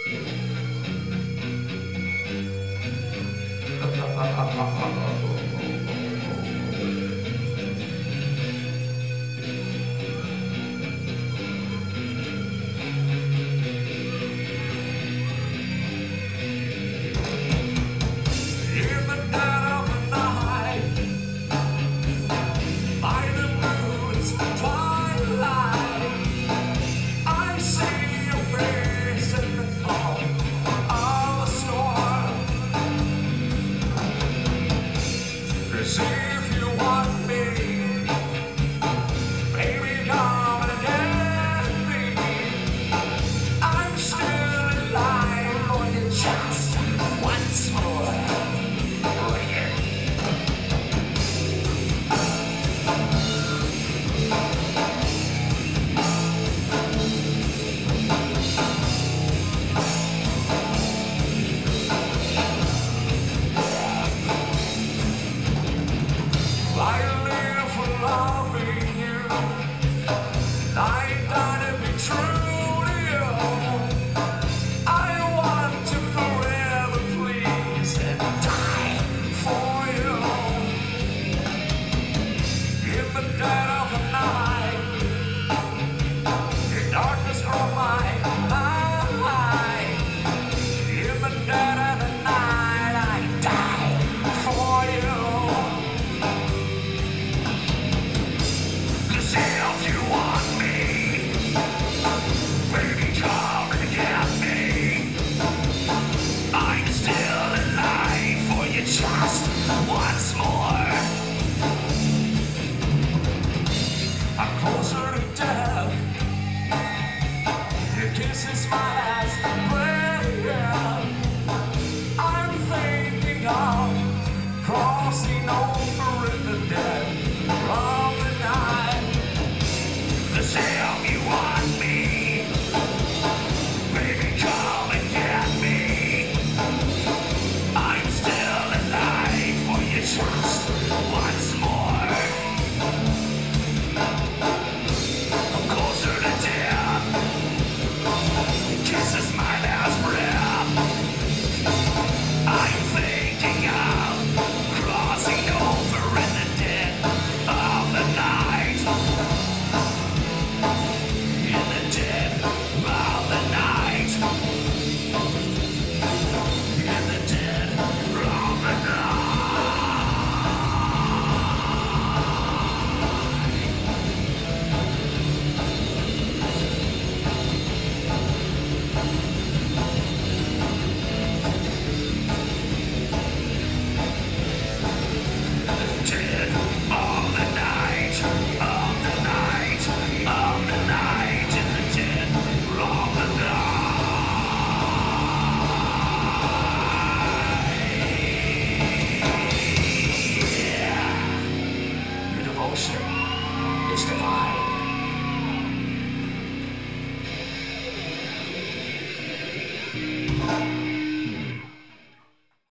If you want me, baby, come and get me. I'm still alive for you just once more. Oh, yeah. I live for loving you. I gotta be true to you. I want to forever please and die for you. In the dead of the night, in darkness of my mind, in the dead of the night, I die for you. If you want me, baby, come and get me. I'm still alive for you just once more. I'm closer to death. Your kiss is my